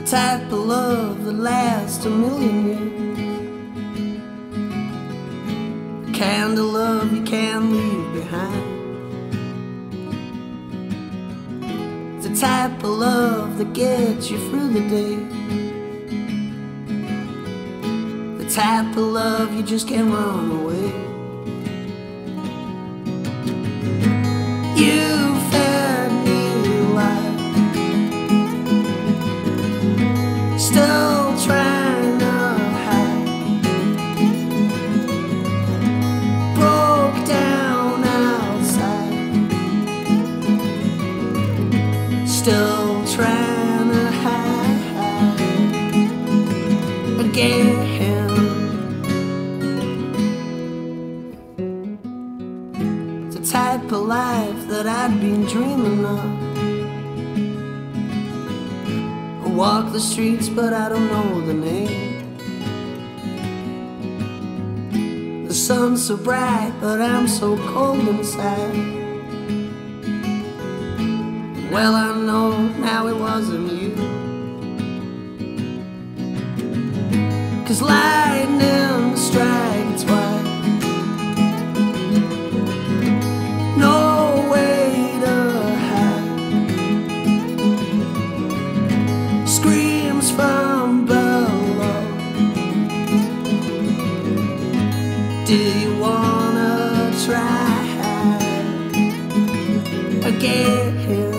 type of love that lasts a million years, the kind of love you can't leave behind, the type of love that gets you through the day, the type of love you just can't run away. You fed me life, still trying to hide, broke down outside, still trying to hide again. The type of life that I'd been dreaming of. I walk the streets but I don't know the name. The sun's so bright but I'm so cold inside. Well, I know now it wasn't you, 'cause lightning strikes twice, no way to hide, screams from below. Do you wanna try again?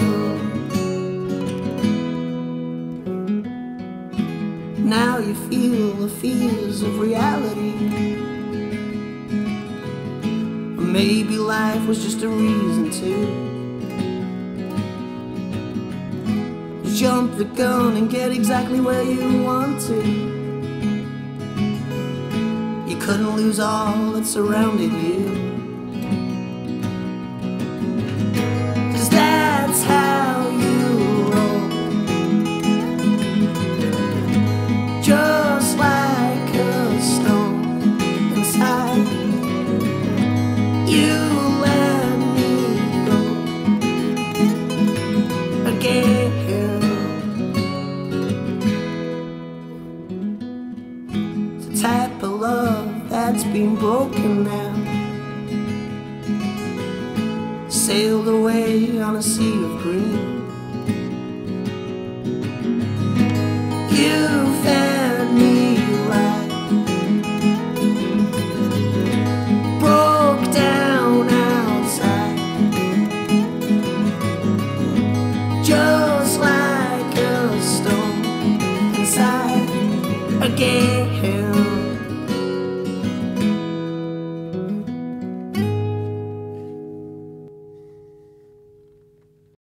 Now you feel the fears of reality. Maybe life was just a reason to jump the gun and get exactly where you want to. You couldn't lose all that surrounded you, 'cause that's how you roll. Just like a stone inside, you let me go again. The type of love that's been broken now, sailed away on a sea of green. You fed me life, broke down outside, just like a stone inside again.